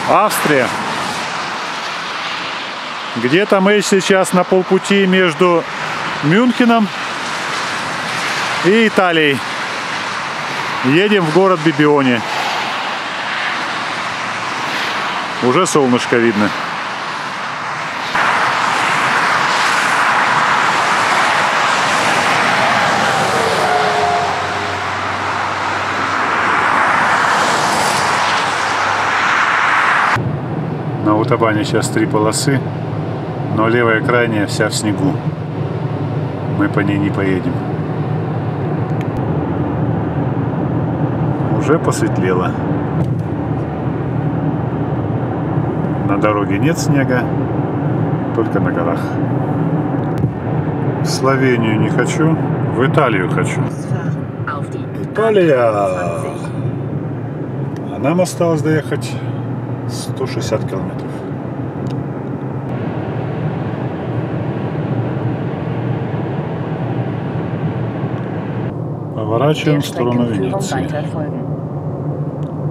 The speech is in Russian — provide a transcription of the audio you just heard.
Австрия. Где-то мы сейчас на полпути между Мюнхеном и Италией. Едем в город Бибионе. Уже солнышко видно. На автобане сейчас 3 полосы, но левая крайняя вся в снегу. Мы по ней не поедем. Уже посветлело. На дороге нет снега, только на горах. В Словению не хочу, в Италию хочу. Италия! А нам осталось доехать 160 километров. Поворачиваем в сторону Венеции.